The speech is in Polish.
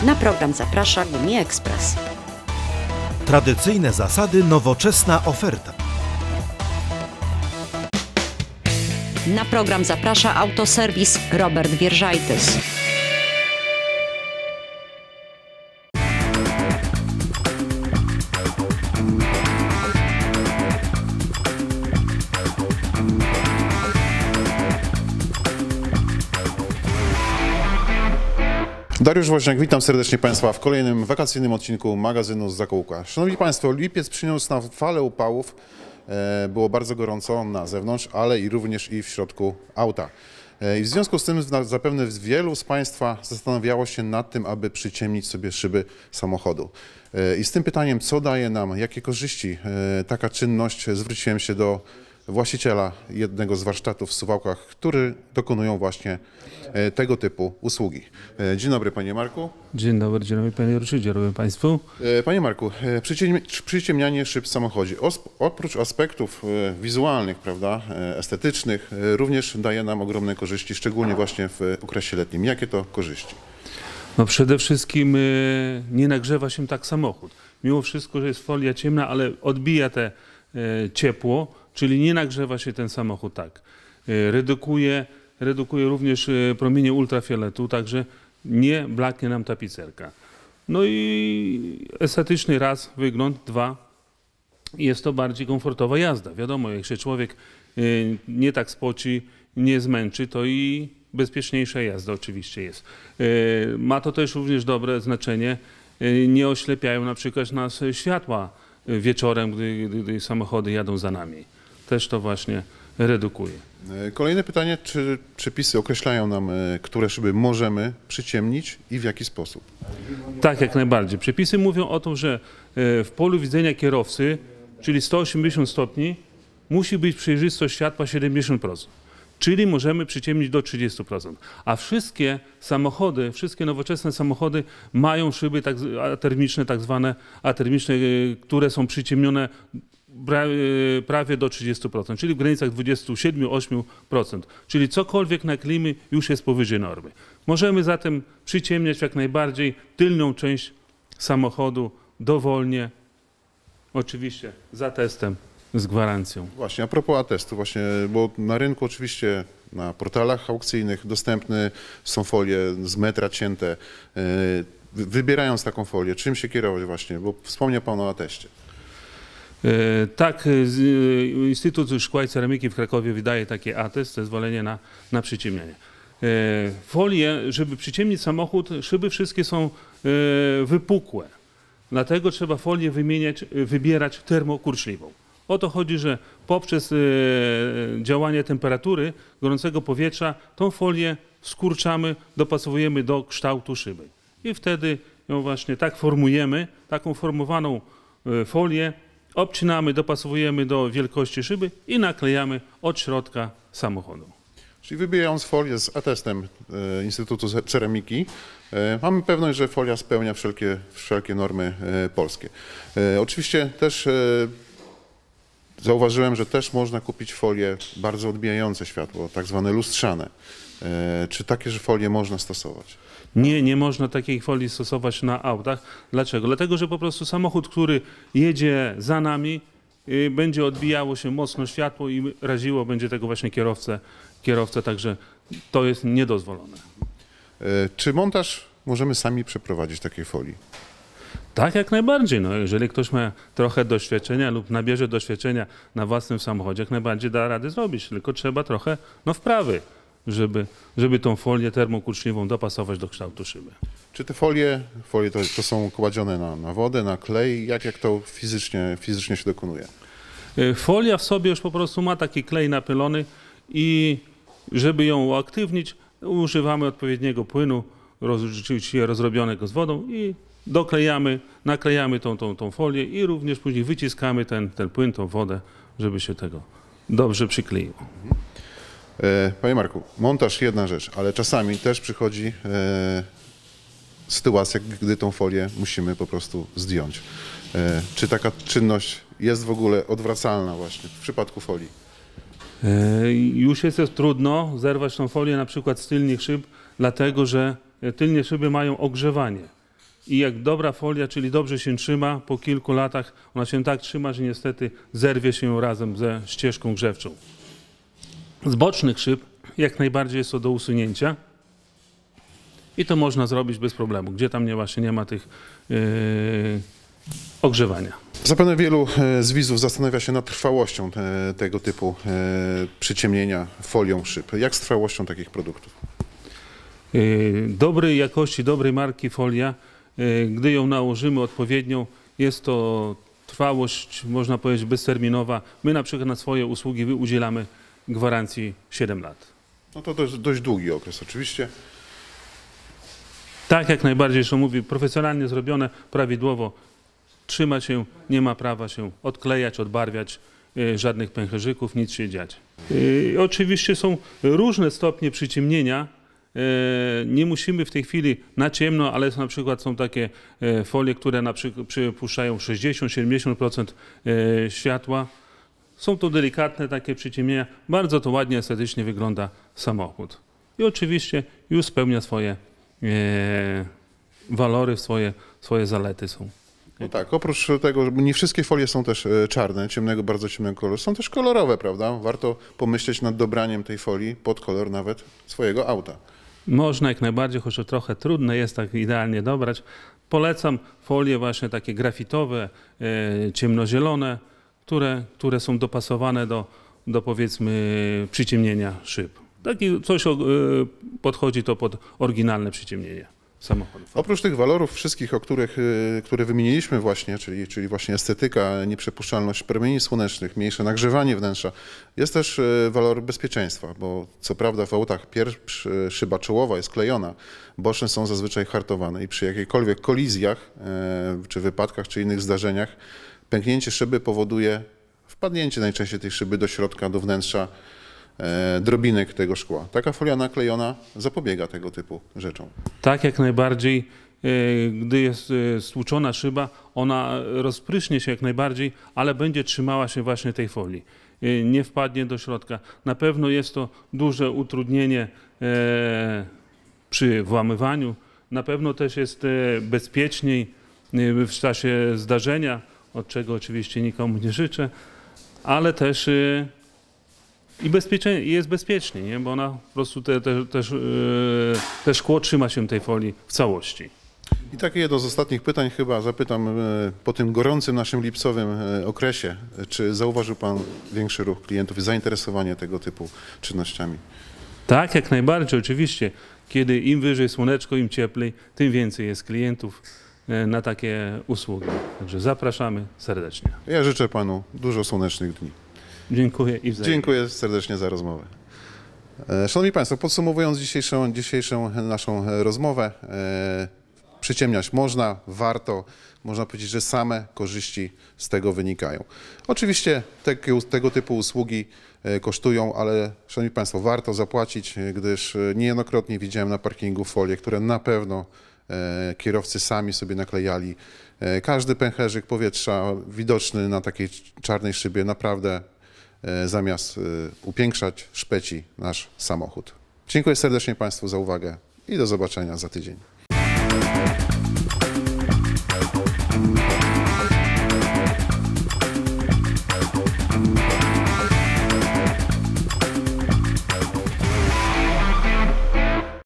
Na program zaprasza Gumi Ekspres. Tradycyjne zasady, nowoczesna oferta. Na program zaprasza Autoserwis Robert Wierżajtys. Dariusz Woźniak, witam serdecznie Państwa w kolejnym wakacyjnym odcinku magazynu z Zakółka. Szanowni Państwo, lipiec przyniósł nam falę upałów. Było bardzo gorąco na zewnątrz, ale i również w środku auta. I w związku z tym zapewne wielu z Państwa zastanawiało się nad tym, aby przyciemnić sobie szyby samochodu. I z tym pytaniem, co daje nam, jakie korzyści taka czynność, zwróciłem się do właściciela jednego z warsztatów w Suwałkach, który dokonują właśnie tego typu usługi. Dzień dobry Panie Marku. Dzień dobry Panie Ryszardzie, dzień dobry Państwu. Panie Marku, przyciemnianie szyb w samochodzie, oprócz aspektów wizualnych, prawda, estetycznych, również daje nam ogromne korzyści, szczególnie właśnie w okresie letnim. Jakie to korzyści? No przede wszystkim nie nagrzewa się tak samochód. Mimo wszystko, że jest folia ciemna, ale odbija te ciepło, czyli nie nagrzewa się ten samochód tak. Redukuje również promienie ultrafioletu, także nie blaknie nam tapicerka. No i estetyczny raz, wygląd, dwa, jest to bardziej komfortowa jazda. Wiadomo, jak się człowiek nie tak spoci, nie zmęczy, to i bezpieczniejsza jazda oczywiście jest. Ma to też również dobre znaczenie, nie oślepiają na przykład nas światła wieczorem, gdy samochody jadą za nami. Też to właśnie redukuje. Kolejne pytanie, czy przepisy określają nam, które szyby możemy przyciemnić i w jaki sposób? Tak, jak najbardziej. Przepisy mówią o tym, że w polu widzenia kierowcy, czyli 180 stopni, musi być przejrzystość światła 70%. Czyli możemy przyciemnić do 30%. A wszystkie samochody, wszystkie nowoczesne samochody mają szyby atermiczne, tak zwane atermiczne, które są przyciemnione prawie do 30%, czyli w granicach 27-8%. Czyli cokolwiek naklejmy już jest powyżej normy. Możemy zatem przyciemniać jak najbardziej tylną część samochodu dowolnie, oczywiście za testem, z gwarancją. Właśnie, a propos atestu, właśnie, bo na rynku oczywiście na portalach aukcyjnych dostępne są folie z metra cięte. Wybierając taką folię, czym się kierować właśnie, bo wspomniał Pan o ateście. Tak, Instytut Szkła i Ceramiki w Krakowie wydaje takie atest, zezwolenie na przyciemnianie. Folie, żeby przyciemnić samochód, szyby wszystkie są wypukłe. Dlatego trzeba folię wybierać termokurczliwą. O to chodzi, że poprzez działanie temperatury, gorącego powietrza, tą folię skurczamy, dopasowujemy do kształtu szyby. I wtedy ją właśnie tak formujemy, taką formowaną folię, obcinamy, dopasowujemy do wielkości szyby i naklejamy od środka samochodu. Czyli wybierając folię z atestem Instytutu Ceramiki, mamy pewność, że folia spełnia wszelkie normy polskie. Oczywiście też zauważyłem, że też można kupić folie bardzo odbijające światło, tak zwane lustrzane. Czy takie folie można stosować? Nie można takiej folii stosować na autach. Dlaczego? Dlatego, że po prostu samochód, który jedzie za nami, będzie odbijało się mocno światło i raziło będzie tego właśnie kierowcę, także to jest niedozwolone. Czy montaż możemy sami przeprowadzić takiej folii? Tak, jak najbardziej. No, jeżeli ktoś ma trochę doświadczenia lub nabierze doświadczenia na własnym samochodzie, jak najbardziej da radę zrobić, tylko trzeba trochę wprawy, żeby tą folię termokurczliwą dopasować do kształtu szyby. Czy te folie to są kładzione na wodę, na klej? Jak to fizycznie się dokonuje? Folia w sobie już po prostu ma taki klej napylony i żeby ją uaktywnić, używamy odpowiedniego płynu, oczywiście rozrobionego z wodą i naklejamy tą folię i również później wyciskamy ten płyn, tą wodę, żeby się tego dobrze przykleiło. Panie Marku, montaż jedna rzecz, ale czasami też przychodzi sytuacja, gdy tą folię musimy po prostu zdjąć. Czy taka czynność jest w ogóle odwracalna właśnie w przypadku folii? Już jest trudno zerwać tą folię na przykład z tylnych szyb, dlatego że tylnie szyby mają ogrzewanie. i jak dobra folia, czyli dobrze się trzyma, po kilku latach ona się tak trzyma, że niestety zerwie się razem ze ścieżką grzewczą. Z bocznych szyb jak najbardziej jest to do usunięcia i to można zrobić bez problemu, gdzie tam nie ma tych ogrzewania. Zapewne wielu z widzów zastanawia się nad trwałością tego typu przyciemnienia folią szyb. Jak z trwałością takich produktów? Dobrej jakości, dobrej marki folia, gdy ją nałożymy odpowiednią, jest to trwałość, można powiedzieć, bezterminowa. My na przykład na swoje usługi udzielamy gwarancji 7 lat. No to dość długi okres oczywiście. Tak, jak najbardziej, że mówi, profesjonalnie zrobione, prawidłowo, trzyma się, nie ma prawa się odklejać, odbarwiać, żadnych pęcherzyków, nic się dziać. Oczywiście są różne stopnie przyciemnienia. Nie musimy w tej chwili na ciemno, ale na przykład są takie folie, które na przykład przypuszczają 60-70% światła. Są to delikatne takie przyciemnienia. Bardzo to ładnie, estetycznie wygląda samochód. I oczywiście już spełnia swoje walory, swoje zalety są. No tak, oprócz tego, że nie wszystkie folie są też czarne, bardzo ciemnego koloru, są też kolorowe, prawda? Warto pomyśleć nad dobraniem tej folii pod kolor nawet swojego auta. Można jak najbardziej, choć to trochę trudne jest tak idealnie dobrać. Polecam folie właśnie takie grafitowe, ciemnozielone, które są dopasowane do powiedzmy przyciemnienia szyb. Taki coś podchodzi to pod oryginalne przyciemnienie samochodów. Oprócz tych walorów wszystkich, które wymieniliśmy właśnie, czyli właśnie estetyka, nieprzepuszczalność promieni słonecznych, mniejsze nagrzewanie wnętrza, jest też walor bezpieczeństwa, bo co prawda w autach szyba czołowa jest klejona, boczne są zazwyczaj hartowane i przy jakichkolwiek kolizjach, czy wypadkach, czy innych zdarzeniach, pęknięcie szyby powoduje wpadnięcie najczęściej tej szyby do środka, do wnętrza, drobinek tego szkła. Taka folia naklejona zapobiega tego typu rzeczom. Tak, jak najbardziej. Gdy jest stłuczona szyba, ona rozprysznie się jak najbardziej, ale będzie trzymała się właśnie tej folii. Nie wpadnie do środka. Na pewno jest to duże utrudnienie przy włamywaniu. Na pewno też jest bezpieczniej w czasie zdarzenia, od czego oczywiście nikomu nie życzę, ale też jest bezpiecznie, nie? Bo ona po prostu te szkło trzyma się tej folii w całości. I takie jedno z ostatnich pytań chyba zapytam po tym gorącym naszym lipcowym okresie, czy zauważył Pan większy ruch klientów i zainteresowanie tego typu czynnościami? Tak, jak najbardziej, oczywiście. Kiedy im wyżej słoneczko, im cieplej, tym więcej jest klientów na takie usługi. Także zapraszamy serdecznie. Ja życzę Panu dużo słonecznych dni. Dziękuję i wzajemnie. Dziękuję serdecznie za rozmowę. Szanowni Państwo, podsumowując dzisiejszą naszą rozmowę, przyciemniać warto, można powiedzieć, że same korzyści z tego wynikają. Oczywiście tego typu usługi kosztują, ale szanowni Państwo, warto zapłacić, gdyż niejednokrotnie widziałem na parkingu folie, które na pewno kierowcy sami sobie naklejali. Każdy pęcherzyk powietrza widoczny na takiej czarnej szybie naprawdę zamiast upiększać, szpeci nasz samochód. Dziękuję serdecznie Państwu za uwagę i do zobaczenia za tydzień.